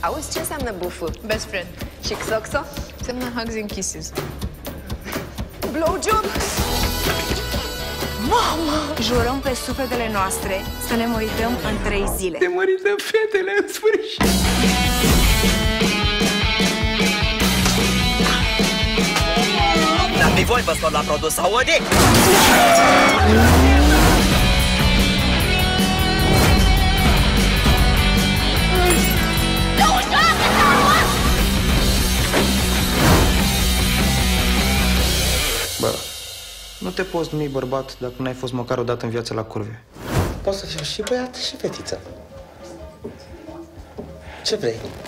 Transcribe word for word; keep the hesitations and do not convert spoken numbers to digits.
Auzi ce înseamnă bufă? Best friend. Și xoxo? Înseamnă hugs and kisses. Blowjob? Mamă! Jurăm pe sufletele noastre să ne mărităm în trei zile. Te mărită fetele în sfârșit. Dar voi vă scot la produs Audi? Bă, nu te poți numi bărbat dacă n-ai fost măcar o dată în viață la curve. Poți să fiu și băiat și fetiță. Ce vrei?